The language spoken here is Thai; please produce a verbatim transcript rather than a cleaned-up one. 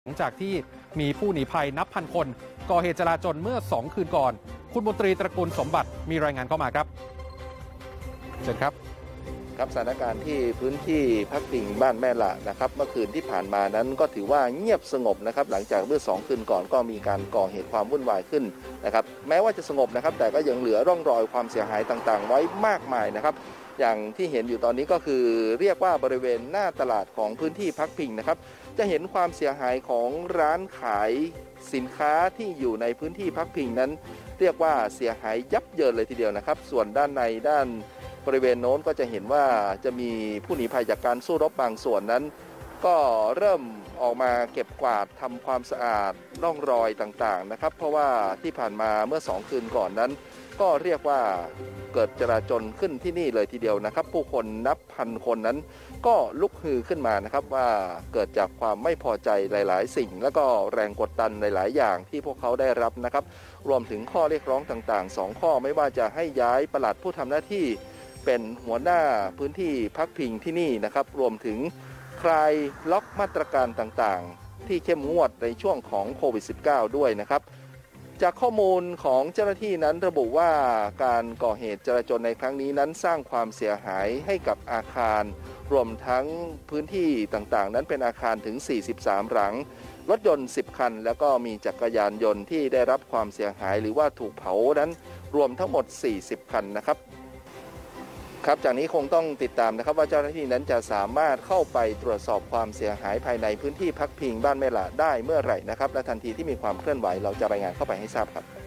หลังจากที่มีผู้หนีภัยนับพันคนก่อเหตุจลาจลเมื่อสองคืนก่อนคุณมนตรีตระกูลสมบัติมีรายงานเข้ามาครับเชิญครับครับสถานการณ์ที่พื้นที่พักพิงบ้านแม่ละนะครับเมื่อคืนที่ผ่านมานั้นก็ถือว่าเงียบสงบนะครับหลังจากเมื่อสองคืนก่อนก็มีการก่อเหตุความวุ่นวายขึ้นนะครับแม้ว่าจะสงบนะครับแต่ก็ยังเหลือร่องรอยความเสียหายต่างๆไว้มากมายนะครับอย่างที่เห็นอยู่ตอนนี้ก็คือเรียกว่าบริเวณหน้าตลาดของพื้นที่พักพิงนะครับจะเห็นความเสียหายของร้านขายสินค้าที่อยู่ในพื้นที่พักพิงนั้นเรียกว่าเสียหายยับเยินเลยทีเดียวนะครับส่วนด้านในด้านบริเวณโน้นก็จะเห็นว่าจะมีผู้หนีภัยจากการสู้รบบางส่วนนั้นก็เริ่มออกมาเก็บกวาดทำความสะอาดร่องรอยต่างๆนะครับเพราะว่าที่ผ่านมาเมื่อสองคืนก่อนนั้นก็เรียกว่าเกิดจราจลขึ้นที่นี่เลยทีเดียวนะครับผู้คนนับพันคนนั้นก็ลุกฮือขึ้นมานะครับว่าเกิดจากความไม่พอใจหลายๆสิ่งแล้วก็แรงกดดันหลายๆอย่างที่พวกเขาได้รับนะครับรวมถึงข้อเรียกร้องต่างๆสองข้อไม่ว่าจะให้ย้ายปลัดผู้ทำหน้าที่เป็นหัวหน้าพื้นที่พักพิงที่นี่นะครับรวมถึงคลายล็อกมาตรการต่างๆที่เข้มงวดในช่วงของโควิด สิบเก้า ด้วยนะครับจากข้อมูลของเจ้าหน้าที่นั้นระบุว่าการก่อเหตุจลาจลในครั้งนี้นั้นสร้างความเสียหายให้กับอาคารรวมทั้งพื้นที่ต่างๆนั้นเป็นอาคารถึงสี่สิบสามหลังรถยนต์สิบคันแล้วก็มีจักรยานยนต์ที่ได้รับความเสียหายหรือว่าถูกเผานั้นรวมทั้งหมดสี่สิบคันนะครับครับจากนี้คงต้องติดตามนะครับว่าเจ้าหน้าที่นั้นจะสามารถเข้าไปตรวจสอบความเสียหายภายในพื้นที่พักพิงบ้านแม่ละได้เมื่อไหร่นะครับและทันทีที่มีความเคลื่อนไหวเราจะรายงานเข้าไปให้ทราบครับ